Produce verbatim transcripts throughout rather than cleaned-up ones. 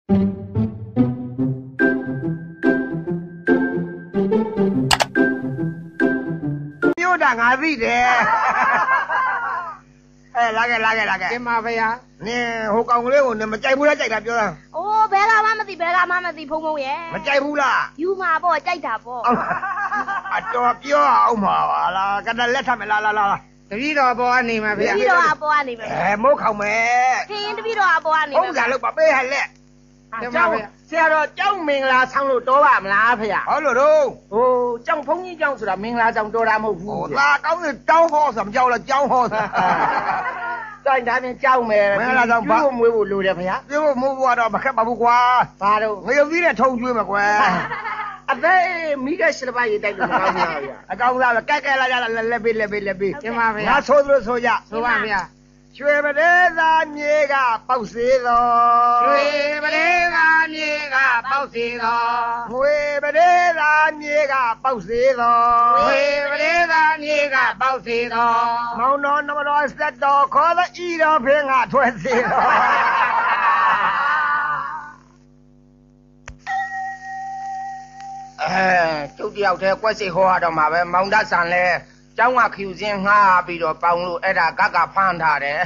မျိုးတာငါသိတယ်အဲလာခဲ့လာခဲ့လာခဲ့တင်ပါဗျာနင်ဟိုကောင်ကလေးကိုနင်မကြိုက်ဘူးလားကြိုက်တာပြောတာအိုးဘယ်ကမှမသိဘယ်ကမှမသိဖုံဖုံရဲ့မကြိုက်ဘူးလားယူမှာပေါ့ကြိုက်တာပေါ့အတော်ပြောအောင်ပါလားကတလက်ထမယ်လားလားလားတပည့်တော်ပေါ်ကနေမှာဗျာတပည့်တော်အပေါ်ကနေပဲအဲမိုးခေါင်မယ်ခင်းတပည့်တော်အပေါ်ကနေဟုတ်ကဲ့လို့ပါပေးဟဲ့လက်တင်ပါဗျာဆရာတော်ကျောင်းမင်္ဂလာဆောင်လို့တော်ပါမလားဖေ။ဟုတ်လို့တော့ဟိုကျောင်းဘုန်းကြီးကျောင်းဆိုတာမင်္ဂလာဆောင်တော်တာမဟုတ်ဘူးဟိုသာကောင်းတဲ့တောင်းဟောဆိုမကြောက်လားကျောင်းဟောဆိုတိုင်းဒါနဲ့ကျောင်းမယ်မင်္ဂလာဆောင်ဘာမွေးဖို့လိုတယ်ဖေ။ပြောဖို့မိုးဘွားတော့မခက်ပါဘူးကွာဘာတော့ငရုတ်သီးနဲ့ထုံကျွေးမှာကွယ်အသေးမိကရှစ်ပါးရေးတိုက်လို့မကောင်းဘူးဗျာအကောင်းသားပဲကဲကဲလာကြလက်ပေးလက်ပေးလက်ပေးတင်ပါဗျာငါဆိုသလိုဆိုကြဆိုပါဗျာရွှေပဒေသာမြေကပေါက်စေတော်ရွှေပဒေသာမြေကပေါက်စေတော်ငွေပဒေသာမြေကပေါက်စေတော်ငွေပဒေသာမြေကပေါက်စေတော်မောင်တော်နမတော်စက်တော်ခေါ်သဤတော်ဖင်းကထွက်စေတော်အဲကျုပ်တယောက်တည်းကွက်စိတ်ဟောရတော့မှာပဲမောင်တဆန်လဲကျောင်းကခ ्यू စင်းငှားပြီးတော့ပေါင်လို့အဲ့ဒါကကဖမ်းထားတယ်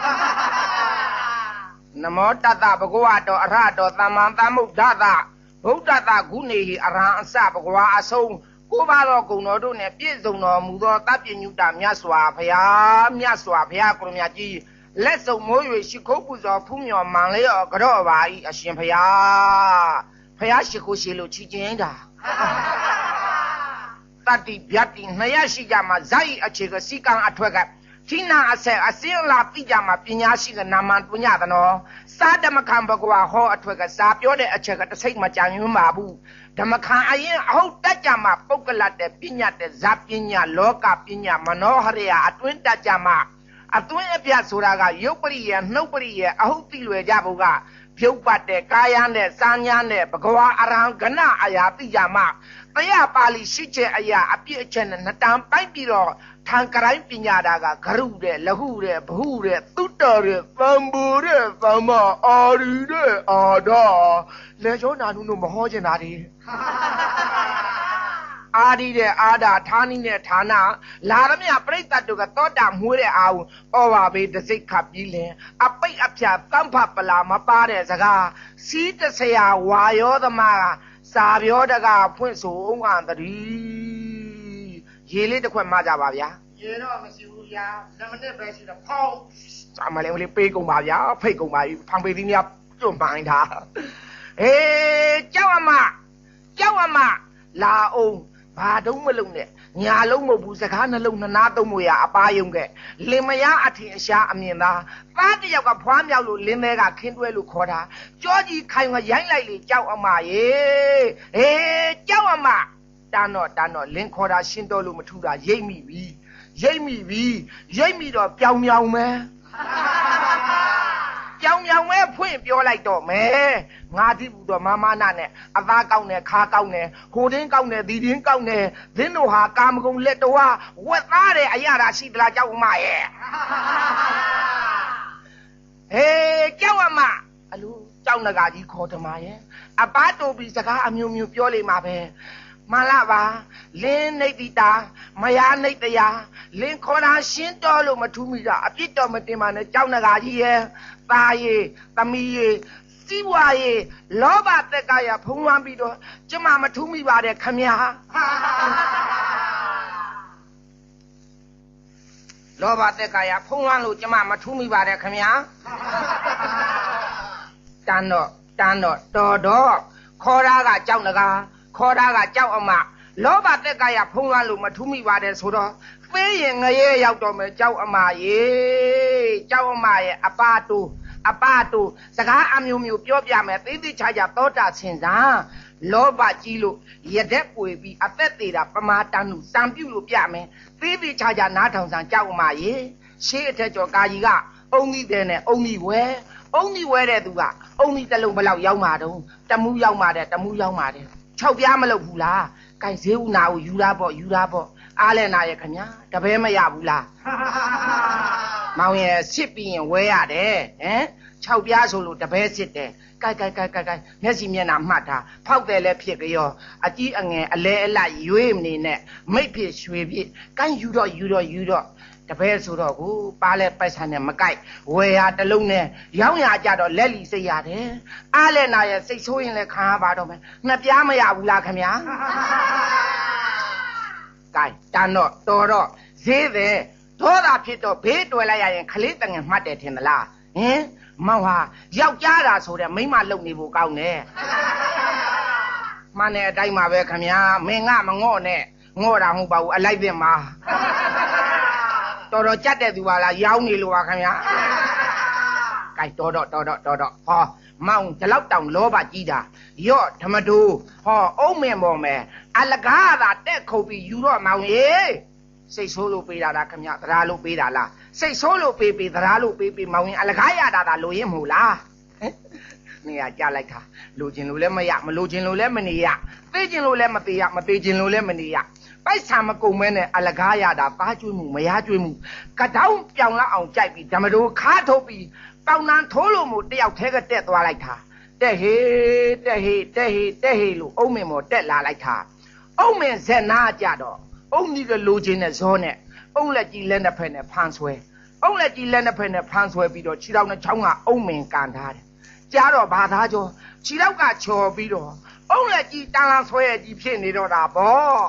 နမောတတဘဂဝတောအရဟတောသမ္မာသမ္ဗုဒ္ဓတဗုဒ္ဓတဂုဏေဟိအရဟံအစဘဂဝါအဆုံးကိုးပါးသောဂုဏ်တော်တို့နှင့်ပြည့်စုံတော်မူသောတပ္ပညုတမြတ်စွာဘုရားမြတ်စွာဘုရားကိုမြတ်ကြီးလက်စုံမိုး၍ရှိခိုးပူဇော်ဖူးမြော်မှန်လျော့ကြော့ပါ၏အရှင်ဘုရားဘုရားရှိခိုးရှိလို့ချီးကျင်းတာတတိဗျတ်တိနှစ်ရရှိကြမှာဇာတ်အခြေကစီကံအထွက်ကထိနာအဆက်အစင်းလာပြကြမှာပညာရှိကနာမန်ပညာသနောစာဓမ္မခံဘဂဝါဟောအထွက်ကစာပြောတဲ့အချက်ကတစိတ်မကြံရင်းပါဘူးဓမ္မခံအရင်အဟုတ်တက်ကြမှာပုဂ္ဂလတ်တဲ့ပညာတဲ့ဇာပညာလောကပညာမနောဟရိယအတွင်းတက်ကြမှာအတွင်းအပြတ်ဆိုတာကယုတ်ပရိယနှုတ်ပရိယအဟုတ်တိလွယ်ကြဖို့ကဖြုတ်ပတ်တဲ့ကာယနဲ့စာညာနဲ့ဘဂဝါအရဟံကဏအရာပြကြမှာတရားပါဠိရှိချက်အရာအပြည့်အချက်နဲ့နှစ်တန်ပိုက်ပြီးတော့ထံကရိုင်းပညာတာကဂရုတဲ့လဟုတဲ့ဘဟုတဲ့သုတ္တတဲ့သံဘူတဲ့သမ္မာအာရီတဲ့အာဒလေကျောနာနုတို့မဟောချင်တာဒီအာဒီတဲ့အာဒဌာနီနဲ့ဌာနလာရမြပြိတ္တတို့ကသောတာမွေးတဲ့အာဟုဩဝါဘေးတစိတ်ခပ်ပြီးလင်အပိတ်အဖြာတမ္ဖပလာမပါတဲ့စကားစီးတဆရာဝါယောသမားစာပြောတကဖွင့်ဆိုအောင်ကတည်းရေလေးတစ်ခွက်မှကြပါဗျာရေတော့မရှိဘူးဗျာနှစ်မိနစ်ပဲရှိတော့ဖောင်းအမလေးလေးပေးကုန်ပါဗျာဖိတ်ကုန်ပါပြီဖောင်ပေးသီးများကျွတ်မှိုင်းတာအေးကြောက်အမကြောက်အမလာအောင်ဘာတုံးမလုံးနဲ့ညာလုံးမဟုတ်ဘူးစကားနှလုံးနှနာသုံးမွေရအပါယုံကဲလင်မယားအထင်အရှားအမြင်သာသားတယောက်ကဖွားမြောက်လို့လင်းသေးကခင်းတွဲလို့ခေါ်တာကြောကြီးခိုင်ကရိုင်းလိုက်လေကြောက်အမရေဟေးကြောက်အမတန်းတော့တန်းတော့လင်းခေါ်တာရှင်းတော့လို့မထူတာရိပ်မိပြီရိပ်မိပြီရိပ်မိတော့ပြောင်ပြောင်မယ်ကြောင်ကြောင်ပဲဖွင့်ပြောလိုက်တော့မယ်ငါတိဘူးတော့မမနာနဲ့အသားကောင်းတယ်ခါကောင်းတယ်ဟိုတင်းကောင်းတယ်ဒီတင်းကောင်းတယ်သင်းတို့ဟာကာမဂုဏ်လက်တော်ဟာဝက်သားတယ်အရာတာရှိသလားကြောက်မရဲ့ဟေးကြောက်အမအလူကြောက်နဂါကြီးခေါ်ဓမ္မရဲ့အပားတူပြီးစကားအမျိုးမျိုးပြောလိမ့်မှာပဲမလာပါလင်းနေတိတာမယားနေတရားလင်းခေါ်တာရှင်းတော်လို့မထူးမိတာအပြစ်တော်မတင်ပါနဲ့ကြောက်နဂါကြီးရဲ့သားရဲ့သမီးရဲ့စီးပွားရေးလောဘတက်ကရဖုံးလွှမ်းပြီးတော့ကျမမထူးမိပါတယ်ခမညာလောဘတက်ကရဖုံးလွှမ်းလို့ကျမမထူးမိပါတယ်ခမညာတန်တော့တန်တော့တော်တော့ခေါ်တာကကြောက်နဂါခေါ်တာကကြောက်အမလောဘတက်ကရဖုံးလွှမ်းလို့မထူးမိပါတယ်ဆိုတော့ပေးရင်ငရဲရောက်တော့မယ်ကြောက်အမရေကြောက်အမရဲ့အပါတူအပတူစကားအမျိုးမျိုးပြောပြမယ်သိသိချာချာသောတာဆင်စာလောဘကြီးလို့ရတဲ့ပွေပြီးအသက်သေးတာပမာတန်လို့စံပြုလို့ပြမယ်သိသိချာချာနားထောင်ဆန်ကြောက်မရေရှေးအထက်ကျော်ကာကြီးကအုံကြီးတဲ့နဲ့အုံကြီးဝဲအုံကြီးဝဲတဲ့သူကအုံကြီးတစ်လုံးဘလောက်ရောက်မှာတုံးတမူးရောက်မှာတဲ့တမူးရောက်မှာတဲ့၆ပြားမလုပ်ဘူးလားကဲဈေးဦးနာကိုယူတာပေါ့ယူတာပေါ့အားလဲနာရဲ့ခင်ဗျာတပည့်မရဘူးလားမောင်ရဲ့စစ်ပြီးရင်ဝဲရတယ်ဟမ်ခြောက်ပြားဆိုလို့တပဲစစ်တယ်ကြိုက်ကြိုက်ကြိုက်ကြိုက်ကြိုက်မျက်စိမျက်နှာမှတ်တာဖောက်တယ်လည်းဖြစ်ကြောအကြီးအငယ်အလဲအလတ်ရွေးမနေနဲ့မိတ်ဖြစ်ရွှေဖြစ်ကိုင်းယူတော့ယူတော့ယူတော့တပဲဆိုတော့ကိုပါလဲပိုက်ဆံနဲ့မကြိုက်ဝယ်ရတလုံးနဲ့ရောင်းရကြတော့လက်လီစိတ်ရတယ်အားလဲနာရဲ့စိတ်ဆိုးရင်လည်းခံရပါတော့မယ်နှစ်ပြားမရဘူးလားခင်ဗျာကြိုက်တန်တော့တော်တော့ဈေးတယ်ဒေါသဖြစ်တော့ဘေးတွေ့လိုက်ရရင်ခလေးတငယ်မှတ်တယ်ထင်သလားဟင်မောင်ဟာယောက်ျားတာဆိုတဲ့မိန်းမလုံနေဖို့ကောင်းတယ်မှန်တဲ့အတိုင်းပါပဲခင်ဗျာမင်းငါမငော့နဲ့ငော့တာမဟုတ်ပါဘူးအလိုက်ပင်မှာတော်တော်ကြက်တဲ့သူပါလားရောင်းနေလို့ပါခင်ဗျာကဲတော်တော့တော်တော့တော်တော့ဟောမောင်ဒီလောက်တောင်လောဘကြီးတာရော့ဓမ္မတူဟောအုံးမင်ပေါ်မယ်အလကားသာတက်ခုတ်ပြီးယူတော့မောင်ရေစိတ်ဆိုးလို့ပေးတာလားခင်ဗျာသရာလို့ပေးတာလားစိတ်ဆိုးလို့ပေးပေးသရာလို့ပေးပေးမောင်ရင်အလကားရတာသာလိုရင်မဟုတ်လားနေရကြလိုက်တာလိုချင်လို့လည်းမရမလိုချင်လို့လည်းမနေရသိချင်လို့လည်းမသေးရမသေးချင်လို့လည်းမနေရပိုက်ဆံမကုန်မဲနဲ့အလကားရတာပါကျွေးမှုမရကျွေးမှုကတောင်းပြောင်လောက်အောင်ကြိုက်ပြီးဓမ္မတို့ခါထုတ်ပြီးပေါင်နန်းထိုးလို့မို့တယောက်ထဲကတက်သွားလိုက်တာတက်ဟေးတက်ဟေးတက်ဟေးတက်ဟေးလို့အုံးမင်မော်တက်လာလိုက်တာအုံးမင်ဇက်နာကြတော့အုံးကြီးကလိုချင်တဲ့ဇောနဲ့အုံးလက်ကြီးလက်နှစ်ဖက်နဲ့ဖမ်းဆွဲအုံးလက်ကြီးလက်နှစ်ဖက်နဲ့ဖမ်းဆွဲပြီးတော့ခြေထောက်နဲ့ချောင်းကအုံးမင်ကန်ထားတယ်ကြားတော့ဘာသားကျော်ခြေထောက်ကချော်ပြီးတော့အုံးလက်ကြီးတန်းလန်းဆွဲကြီးဖြစ်နေတော့တာဗော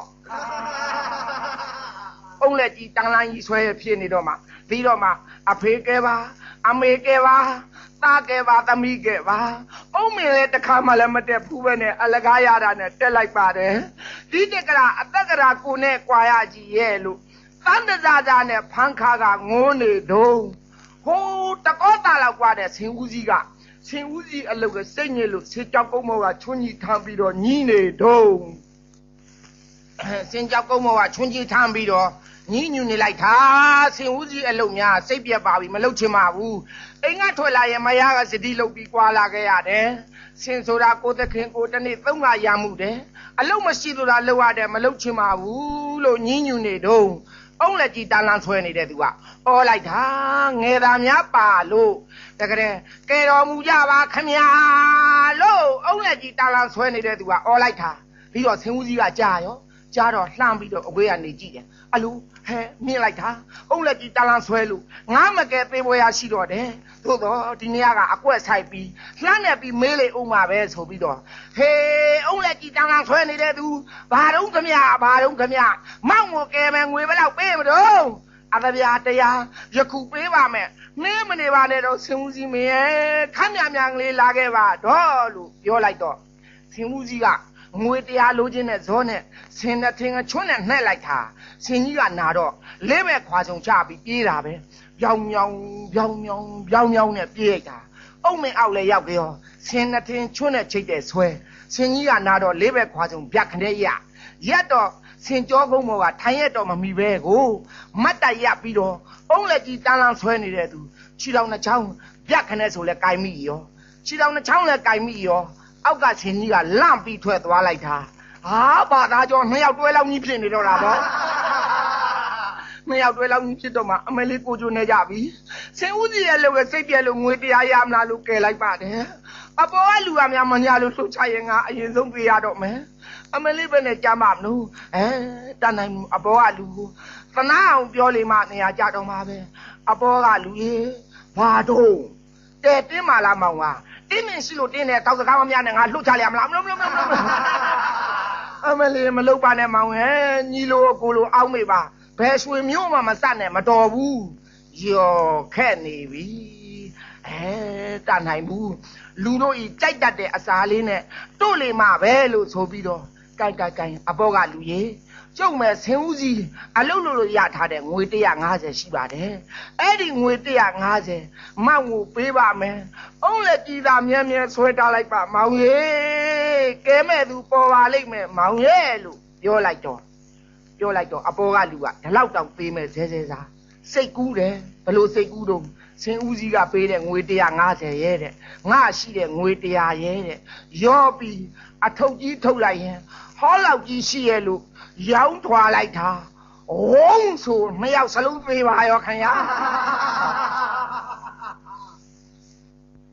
အုံးလက်ကြီးတန်းလန်းကြီးဆွဲဖြစ်နေတော့မှပြီးတော့မှအဖေကဲပါအမေကဲပါသားကဲပါသမီးကဲပါအုံးမင်လည်းတစ်ခါမှလည်းမတက်ဘူးပဲနဲ့အလကားရတာနဲ့တက်လိုက်ပါတယ်ဒီတက်ကရာအသက်ကရာကိုနဲ့ကြွာရကြီးရဲ့လို့သန်းတစားစားနဲ့ဖန်းခါကငိုးနေတော့ဟိုးတကောတာလောက်กว่าတဲ့ဆင်ဦးကြီးကဆင်ဦးကြီးအလုတ်ကစိတ်ညစ်လို့ဆေးကြောက်ကုန်းမောကချွန်းကြီးထမ်းပြီးတော့ညီးနေတော့ဆင်ကြောက်ကုန်းမောကချွန်းကြီးထမ်းပြီးတော့ညီးညူနေလိုက်တာဆင်ဦးကြီးအလုတ်များစိတ်ပြက်ပါပြီမလုတ်ချင်ပါဘူးအိမ်ကထွက်လာရင်မယားကစတိလုတ်ပြီးကွာလာခဲ့ရတယ်ဆင်ဆိုတာကိုသခင်ကိုတနေ့သုံးခါရမှုတယ်အလုတ်မရှိလို့လားလောက်ရတယ်မလုတ်ချင်ပါဘူးလို့ညီးညူနေတော့အုံးလက်ကြီးတန်းလန်းဆွဲနေတဲ့သူကအော်လိုက်တာငယ်သားများပါလို့တကယ်ကဲတော်မူကြပါခမညာလို့အုံးလက်ကြီးတန်းလန်းဆွဲနေတဲ့သူကအော်လိုက်တာပြီးတော့ဆင်ဦးကြီးကကြားရောကြားတော့လှမ်းပြီးတော့အဝေးကနေကြည့်တယ်အလူဟဲမြင်လိုက်တာအုံးလက်ကြီးတန်းလန်းဆွဲလို့ငါမကဲသေးပွဲရရှိတော့တယ်သို့တော့ဒီနေ့ကအကွက်ဆိုင်ပြီးလှမ်းနေပြီးမေးလေဦးမှာပဲဆိုပြီးတော့ဟေးအုံးလက်ကြီးတန်းလန်းဆွဲနေတဲ့သူဘာတော့ခမညာဘာတော့ခမညာမောက်ကိုကဲမယ်ငွေဘယ်လောက်ပေးမတော့အတပြားတရားယခုပေးပါမယ်မင်းမနေပါနဲ့တော့ဆင်ဦးကြီးမင်းခမ်းမြမြကလေးလာခဲ့ပါတော့လို့ပြောလိုက်တော့ဆင်ဦးကြီးကငွေတရားလိုချင်တဲ့ဇောနဲ့ဆင်နဲ့ထင်ကချွန်းနဲ့နှဲ့လိုက်တာဆင်ကြီးကနာတော့လေးပဲခွာချုံချပြီးပြေးတာပဲပြောင်ပြောင်ပြောင်ပြောင်ပြောင်ပြောင်နဲ့ပြေးလိုက်တာအုံမင်းအောက်လဲရောက်ကြောဆင်နဲ့ထင်ချွန်းနဲ့ချိတ်တဲ့ဆွဲဆင်ကြီးကနာတော့လေးပဲခွာချုံပြက်ခနဲ့ရရက်တော့ဆင်ကြောကုန်းမောကထိုင်ရတော့မမီပဲကိုမတ်တရပြီးတော့အုံးလက်ကြီးတန်းလန်းဆွဲနေတဲ့သူခြေထောက်နှချောင်းပြက်ခနဲ့ဆိုလဲကြိုင်မိရောခြေထောက်နှချောင်းလဲကြိုင်မိရောအောက်ကဆင်ကြီးကလန့်ပြီးထွက်သွားလိုက်တာဟာဘာသာကြောနှစ်ယောက်တွဲလောက်ကြီးဖြစ်နေတော့တာပေါ့နှစ်ယောက်တွဲလောက်ကြီးဖြစ်တော့မှအမလေးကိုကျိုးနေကြပြီဆင်ဦးကြီးရဲ့လောက်ကစိတ်ပြက်လို့ငွေတရားရမလားလို့ကဲလိုက်ပါတယ်အပေါ်ကလူကများမညာလို့လှုပ်ချရင်ငါအရင်ဆုံးပေးရတော့မယ်အမလေးပဲနဲ့ကြမ်းပါမလို့အဲတန်နိုင်အပေါ်ကလူသနာအောင်ပြောလေမှနေရာကြတော့မှာပဲအပေါ်ကလူကြီးဘာတော့တဲတင်းမာလားမောင်ကတင်းမင်းရှိလို့တင်းတဲ့တောက်စကားမများနဲ့ငါလှုပ်ချရမလားမလို့မလို့မလို့အမလေးမလုပ်ပါနဲ့မောင်ဟဲ့ညီလိုကိုလိုအောင်းမေပါဘယ်ရွှေမျိုးမှမစနဲ့မတော်ဘူးယောခက်နေပြီအဲတန်နိုင်ဘူးလူတို့ဤကြိုက်တတ်တဲ့အစာလေးနဲ့တို့လေမှပဲလို့ဆိုပြီးတော့ကိုင်ကိုင်ကိုင်အပေါ်ကလူကြီးကျုံမဲ့ဆင်ဦးကြီးအလုတ်လို့လို့ရထားတဲ့ငွေone hundred fiftyရှိပါတယ်အဲ့ဒီငွေone hundred fiftyမောင်ကိုပေးပါမယ်အုံးလက်ကြီးသာမြဲမြဲဆွဲထားလိုက်ပါမောင်ရေကဲမဲ့သူပေါ်ပါလိမ့်မယ်မောင်ရဲ့လို့ပြောလိုက်တော့ပြောလိုက်တော့အပေါ်ကလူကဒီလောက်တောင်ပေးမဲ့ဇဲဇဲစားစိတ်ကူးတယ်ဘလို့စိတ်ကူးတော့ဆင်ဦးကြီးကပေးတဲ့ငွေone hundred fiftyရဲတဲ့ငါရှိတဲ့ငွေone hundredရဲတဲ့ရောပြီးအထုပ်ကြီးထုတ်လိုက်ရင်ဟောလောက်ကြီးရှိရဲ့လို့ရောင်းထွာလိုက်တာဝုန်းဆိုနှစ်ယောက်စလုံးပေးပါရောခင်ဗျာ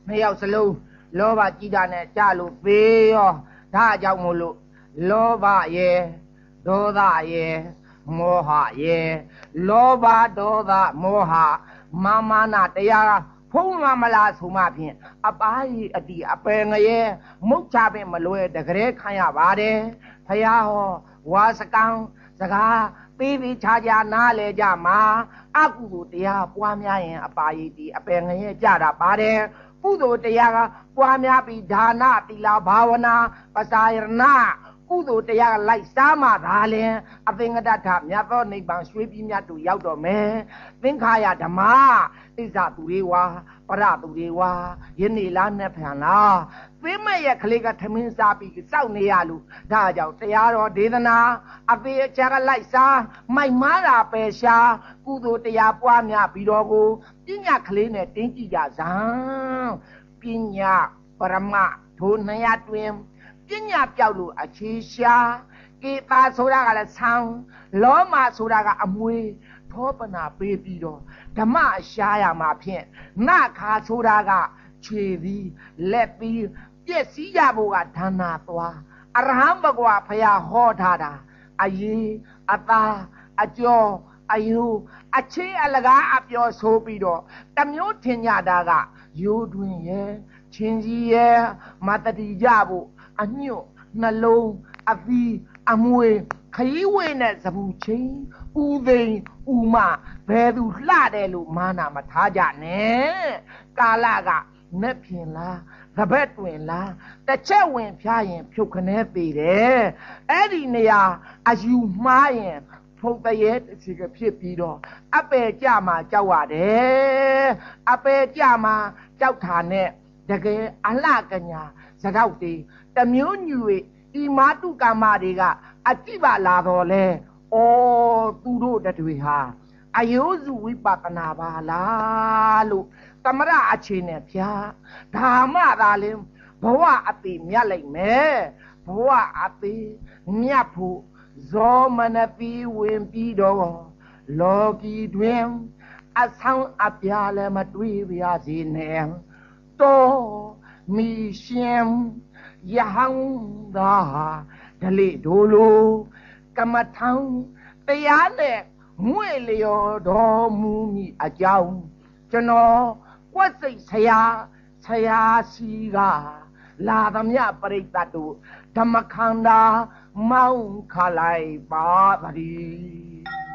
နှစ်ယောက်စလုံးလောဘကြီးတာနဲ့ကြလို့ပေးရောဒါကြောင့်မို့လို့လောဘရဲ့ဒေါသရဲ့မောဟရဲ့လောဘဒေါသမောဟမာမာနတရားဖုံးမမလားဆိုမှဖြင့်အပားကြီးအတီအပယ်ငရဲမုတ်ချပင်မလွဲတကယ်ခံရပါတယ်ဖယားဟောဝါစကံစကားပေးပြီးခြားခြားနားလဲကြမှာအကုသိုလ်တရားပွားများရင်အပါယီတီအပယ်ငရဲကြတာပါတယ်ကုသိုလ်တရားကပွားများပြီးဒါနသီလဘာဝနာပစာယရဏကုသိုလ်တရားလိုက်စားမှသာလင်အသင်္ကတ္ထမြတ်သောနိဗ္ဗာန်ရွှေပြည်မြတ်တို့ရောက်တော့မယ်သင်္ခါရဓမ္မဣဇသူတွေဝါပရသူတွေဝါယနေ့လားနဲ့ဖန်လားသိမဲ့ရဲ့ကလေးကထမင်းစားပြီးစောက်နေရလို့ဒါကြောင့်တရားတော်ဒေသနာအသေးအချာကလိုက်စားမိုက်မားတာပဲရှာကုသိုလ်တရားပွားများပြီးတော့ကိုပညာကလေးနဲ့တင်းကြည့်ကြစမ်းပညာပရမထိုနှစ်ရတွင်ပညာပြောက်လို့အခြေရှာကေတာဆိုတာကလည်းဆောင်းလောမဆိုတာကအမွေထောပနာပေးပြီးတော့ဓမ္မရှားရမှာဖြင့်နခါဆိုတာကခြေပြီးလက်ပြီးပြည့်စည်ကြဖို့ကဒါနာသွားအရဟံဘဂဝါဖယားဟောထားတာအရေးအသားအကျော်အယူအချင်းအလကားအပြောဆိုပြီးတော့တမျိုးထင်ကြတာကရိုးတွင်ရဲ့ချင်းကြီးရဲ့မတတိကြဖို့အညွတ်နှလုံးအသီးအမွေခရီးဝေးနဲ့သဘူချင်းဥသိမ်ဥမဘယ်သူလှတယ်လို့မာနာမထားကြနဲ့ကာလကနဲ့ဖြင်လားသဘက်တွင်လားတစ်ချက်ဝင်ဖျားရင်ဖြုတ်ခနဲသေးတယ်အဲ့ဒီနေရာအယူမှားရင်ဖုတ်တရဲတစ်စီကဖြစ်ပြီးတော့အပယ်ကြမှာကြောက်ရတယ်အပယ်ကြမှာကြောက်တာနဲ့တကယ်အလှကညာစကောက်တွေတမျိုးညူဤမာတုကာမတွေကအတိပါလာတော့လဲဩသူတို့တတွေဟာအယုစုဝိပဿနာပါလားလို့သမရအခြေနဲ့ဖျားဓမ္မသာလင်ဘဝအသေးမြတ်လိုက်မယ်ဘဝအသေးမြတ်ဖို့ဇောမနပီဝင်ပြီးတော့လောကီတွင်အဆောင်အပြာလည်းမတွေ့ပါစေနဲ့တော်မီရှင်ယဟန်သာဒလိဒိုလိုကမ္မထံတရားနဲ့ငွေလျော်တော်မူမည်အကြောင်းကျွန်တော်ကွက်စိတ်ဆရာဆရာစီကလာသမျှပရိသတ်တို့ဓမ္မခန္ဓာမောင်းခလိုက်ပါသည်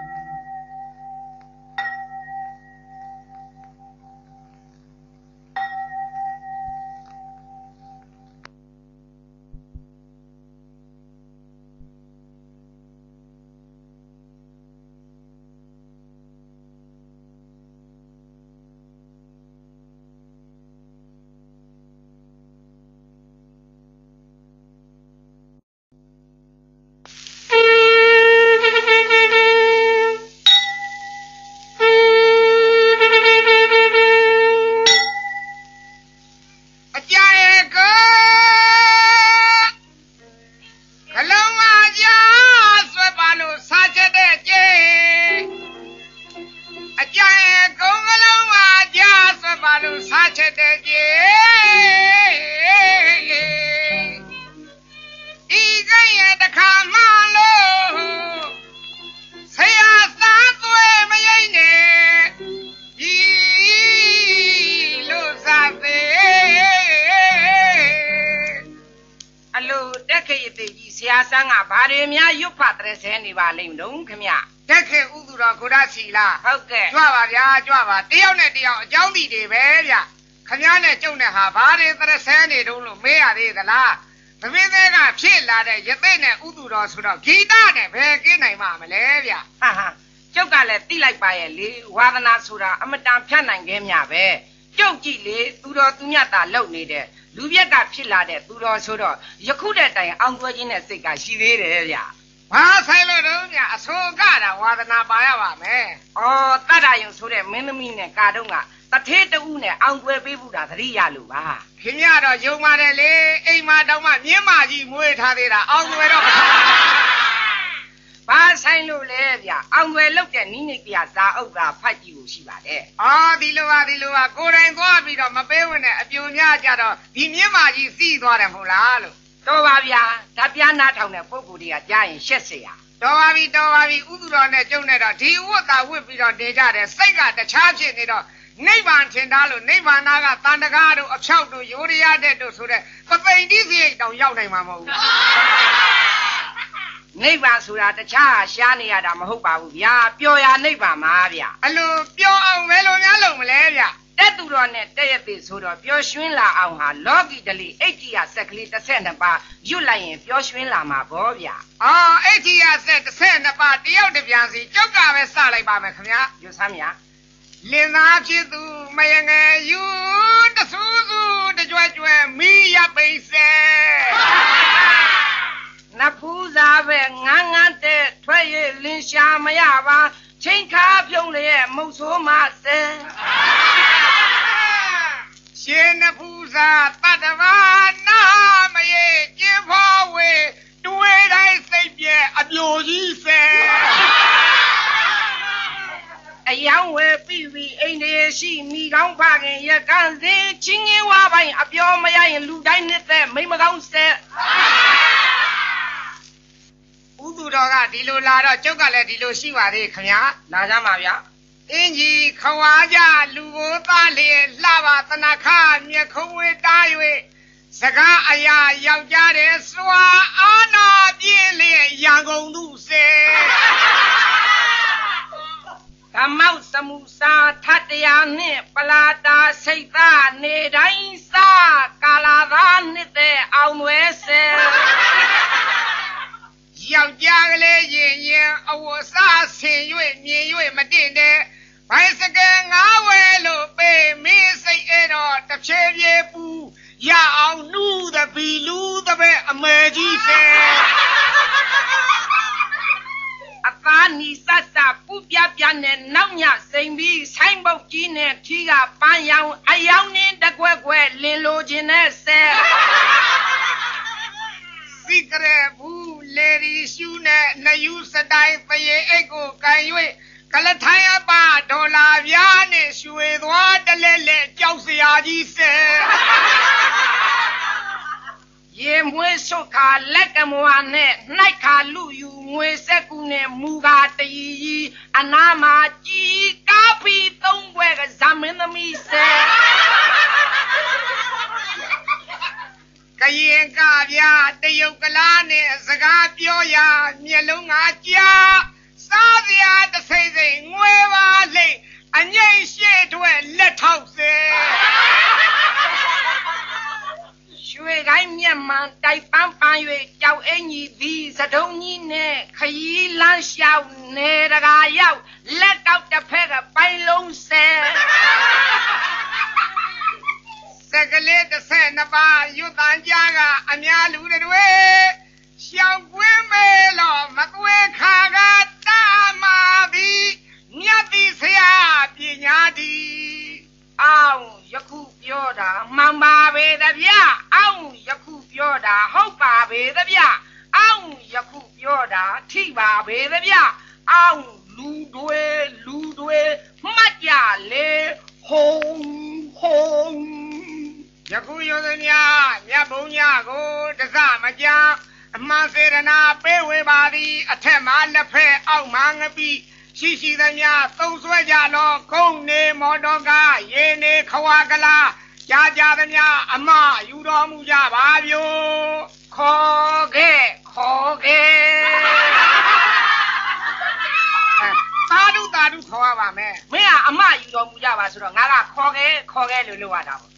နေပါလိမ့်တော့ခမတက်ခဲ့ဥသူတော်ကိုရစီလားဟုတ်ကဲ့ကြွပါဗျာကြွပါတယောက်နဲ့တယောက်အကြောင်းတီတွေပဲဗျခမနဲ့ကျုံနဲ့ဟာဘာတွေသရဆဲနေတုံးလို့မေးရသေးသလားသမင်းသေးကဖြစ်လာတဲ့ရသိနဲ့ဥသူတော်ဆိုတော့ဂီတနဲ့ဘယ်ကင်းနိုင်မှာမလဲဗျဟာဟာကျုပ်ကလည်းတိလိုက်ပါရဲ့လေဝါသနာဆိုတာအမတန်ဖြတ်နိုင်ခဲ့မြပဲကျုပ်ကြည့်လေသူတော်သူမြတ်တာလုံနေတဲ့လူပြက်ကဖြစ်လာတဲ့သူတော်ဆိုတော့ယခုတဲ့တိုင်အောင်သွဲခြင်းနဲ့စိတ်ကရှိသေးတယ်ဗျဘာဆိုင်လို့တော့ညအဆိုကတာဝါသနာပါရပါမယ်။အော်တတ္တယုံဆိုတဲ့မင်းသမီးနဲ့ကာတုံးကတထေးတူနဲ့အောင်ွယ်ပေးဘူးတာသတိရလို့ပါ။ခင်ဗျားတော့ယုံပါတယ်လေအိမ်မှာတောင်မှမြင်းမကြီးမွေးထားသေးတာအောင်ွယ်တော့ဘာဆိုင်လို့လဲဗျအောင်ွယ်လောက်တဲ့နိမ့်ပြဇာအုပ်ကဖတ်ကြည့်လို့ရှိပါတယ်အာဒီလိုပါဒီလိုပါကိုယ်တိုင်သွားပြီးတော့မပေးဝင်တဲ့အပြိုများကြတော့ဒီမြင့်မာကြီးစီးသွားတယ်မဟုတ်လားလို့တော်ပါဗျာဒါပြားနာထောင်တဲ့ပုံကိုယ်တွေကကြားရင်ရှက်เสียတော်ပါပြီတော်ပါပြီဥသူတော်နဲ့ကျုံနေတော့ဒီဝတ်သာဝတ်ပြီးတော့နေကြတယ်စိတ်ကတခြားဖြစ်နေတော့နိဗ္ဗာန်ထင်သားလို့နိဗ္ဗာန်သားကတန်တကားတို့အဖြောက်တို့ယောရိယတဲ့တို့ဆိုတဲ့ပသိမ်တိစိတ်တောင်ရောက်နိုင်မှာမဟုတ်ဘူးနိဗ္ဗာန်ဆိုတာတခြားရှားနေရတာမဟုတ်ပါဘူးဗျာပျော်ရနိဗ္ဗာန်မှာဗျာအလိုပျော်အောင်မဲလိုများလုံးမလဲဗျာတက်သူတော်နဲ့တက်ရသေးဆိုတော့ပျော်ရွှင်လာအောင်ဟာလောကီတလီအိတ်ကြီးရဆက်ကလေးတစ်ဆက်နှစ်ပါးရွတ်လိုက်ရင်ပျော်ရွှင်လာမှာပေါ့ဗျာအာအိတ်ကြီးရဆက်တစ်ဆက်နှစ်ပါးတယောက်တစ်ပြန်စီကြောက်ကပဲစလိုက်ပါမယ်ခင်ဗျာရွတ်စမ်းဗျာလင်သားဖြစ်သူမယငယ်ယူတဆူးဆူးတကြွကြွမိရပိစေနဖူးစားပဲငန်းငန်းတဲ့ထွက်ရလင်းရှာမရပါချိန်ခါပြုံးရဲ့မုတ်ဆိုးမဆဲရှင်နဖူးစားတတ္တဝါနာမရေကျင်းဖို့ဝေတွေးတိုင်းစိတ်ပြဲအပြိုကြီးဆဲအယောင်ဝဲပြီးပြီးအိမ်တွေရှိမိကောင်းဖခင်ရကန်းစင်ချင်းငင်းဝါပိုင်းအပြောမရရင်လူတိုင်းနှစ်သက်မိမကောင်းဆဲဥသူတော်ကဒီလိုလာတော့ကျုပ်ကလည်းဒီလိုရှိပါသေးခင်ဗျာလာကြပါဗျာအင်းကြီးခွာကြလူကိုသားလေလှပါတနာခမြခုံးဝေးတား၍စကားအရာယောက်ျားတဲ့စွာအာနာပြင်းလေရန်ကုန်သူစေဓမ္မောက်စမှုစာထတ္တရာနှင့်ပလာတာစိတ်သားနေတိုင်းစားကာလာသာနှစ်တဲ့အောင်ွယ်ဆဲယောက်ျားကလေးရင်ရင်အဝတ်စားဆင်၍မြင်၍မတင့်တဲ့ဘိုင်းစကဲငါဝဲလို့ပေးမင်းစိတ်အဲ့တော့တစ်ဖြည်းဖြည်းပူရအောင်နူးthe ဘီလူသပဲအမေကြီးဆဲအသားနီစစပူပြပြနဲ့နောက်ညစိန်ပြီးဆိုင်းပုတ်ကြီးနဲ့ထီးကပန်းရောင်အယောင်နဲ့တကွက်ကွက်လင်းလိုခြင်းနဲ့ဆဲစိကရဲဘူးလေရီရှူနဲ့နယူစတိုင်းပရေအိတ်ကိုကန်၍ကလထိုင်းအပါဒေါ်လာပြားနဲ့ရွှေသွားတလဲလဲကြောက်စရာကြီးဆဲရေမွေးဆုတ်ခါလက်ကမွာနဲ့နှိုက်ခါလူယူငွေဆက်ကူနဲ့မူကာတရီကြီးအနာမှာကြီးကားပြီးသုံးဘွဲကဇမင်းသမီးဆဲကရင်ကဗျာတရုတ်ကလားနဲ့စကားပြောရမျက်လုံးကကြားစားစရာတစိမ့်စိမ့်ငွေပါလိမ့်အငိမ့်ရှေ့အတွက်လက်ထောက်စေရွှေကိုင်းမျက်မှန်တိုက်ပန်းပန်း၍ကြောက်အင်ကြီးသည်စတုံးကြီးနဲ့ခရီးလန်းလျှောက်နေတကာရောက်လက်ကောက်တစ်ဖက်ကပိုင်လုံးဆဲစကလေးတစ်ဆက်နှစ်ပါးရွတ်တန်ကြားကအများလူတွေရှောင်ကွင်းမဲလို့မကွဲခါကတာမာသည်မြတ်သည်ဆရာပညာသည်အောင်ယခုပြောတာမှန်ပါပေသဗျအောင်ယခုပြောတာဟုတ်ပါပေသဗျအောင်ယခုပြောတာထိပါပေသဗျအောင်လူတွေလူတွေမှတ်ကြလေဟုံဟုံယခုယောသမြမြတ်ဘုံညာကိုတစမကြအမှန်စေရနာပေးဝေပါသည်အထက်မှလက်ဖက်အောက်မှငပိရှိရှိသမျှသုံးဆွဲကြလောခုံနေမော်တော်ကားရေနေခွာကလာကြာကြာသမျှအမယူတော်မူကြပါဗျိုခေါ်ခဲ့ခေါ်ခဲ့သာဓုသာဓုခေါ်ရပါမယ်မင်းကအမယူတော်မူကြပါဆိုတော့ငါကခေါ်ခဲ့ခေါ်ခဲ့လို့လုပ်ရတာပေါ့